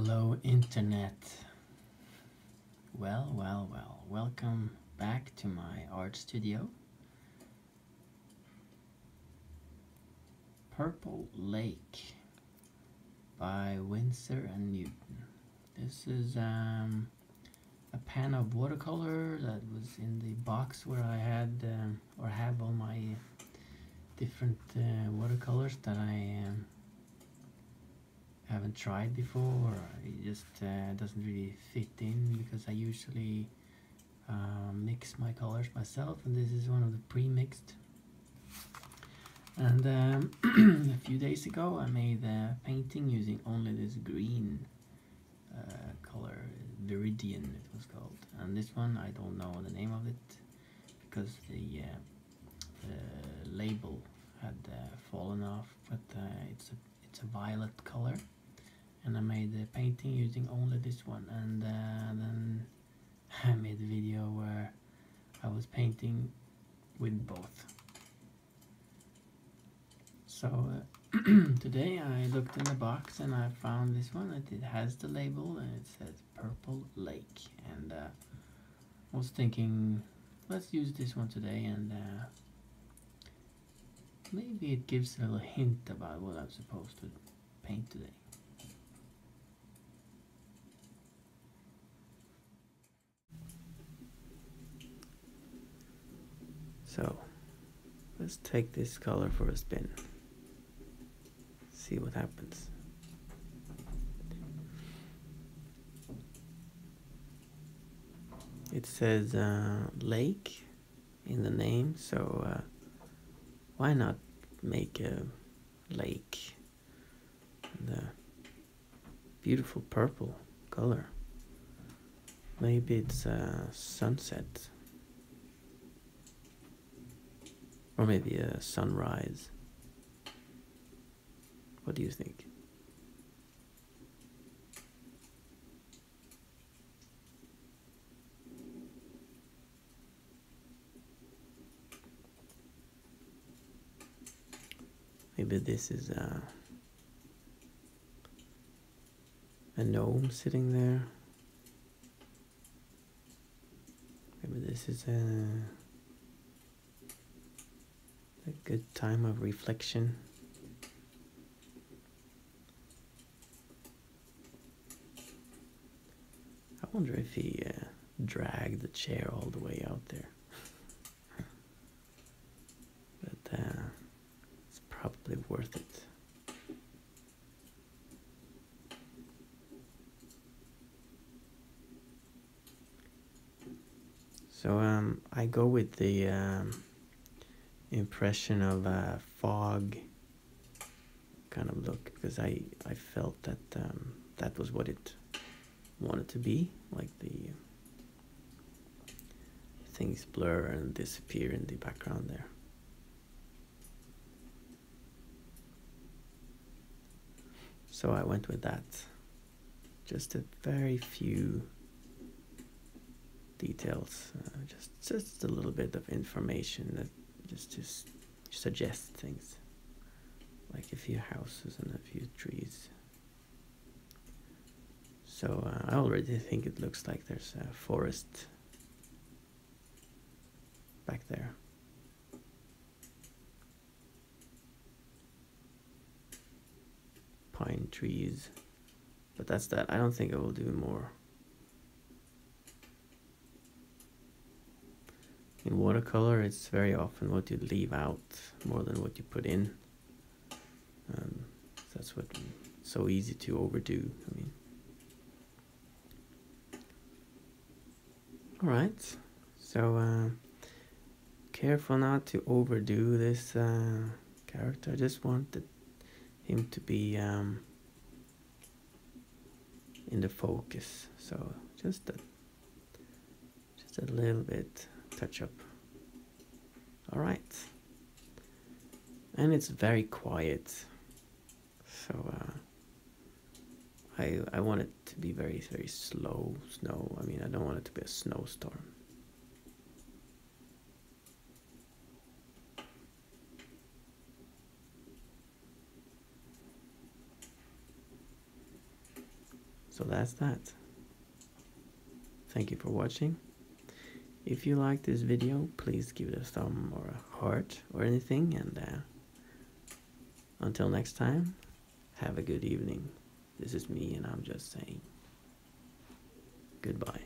Hello, Internet. Well. Welcome back to my art studio. Purple Lake by Winsor and Newton. This is a pan of watercolor that was in the box where I had or have all my different watercolors that I haven't tried before. It just doesn't really fit in because I usually mix my colors myself, and this is one of the pre-mixed. And a few days ago I made a painting using only this green color, Viridian it was called, and this one I don't know the name of it because the label had fallen off, but it's a violet color, and I made the painting using only this one. And then I made a video where I was painting with both. So today I looked in the box and I found this one, and it has the label and it says Purple Lake, and I was thinking let's use this one today, and maybe it gives a little hint about what I'm supposed to paint today. So let's take this color for a spin, see what happens. It says lake in the name, so why not make a lake in the beautiful purple color? Maybe it's a sunset, or maybe a sunrise. What do you think? Maybe this is a gnome sitting there. Maybe this is a good time of reflection. I wonder if he dragged the chair all the way out there. But it's probably worth it. So I go with the impression of a fog kind of look, because I felt that that was what it wanted to be, like the things blur and disappear in the background there. So I went with that. Just a very few details, just a little bit of information that just to suggest things, like a few houses and a few trees. So I already think it looks like there's a forest back there. Pine trees, but that's that. I don't think I will do more. In watercolor, it's very often what you leave out more than what you put in. That's what's so easy to overdo. I mean, all right. So careful not to overdo this character. I just wanted him to be in the focus. So just a little bit touch up. All right. And it's very quiet. So I want it to be very, very slow snow. I mean, I don't want it to be a snowstorm. So that's that. Thank you for watching. If you like this video, please give it a thumb or a heart or anything, and until next time, have a good evening. This is me, and I'm just saying goodbye.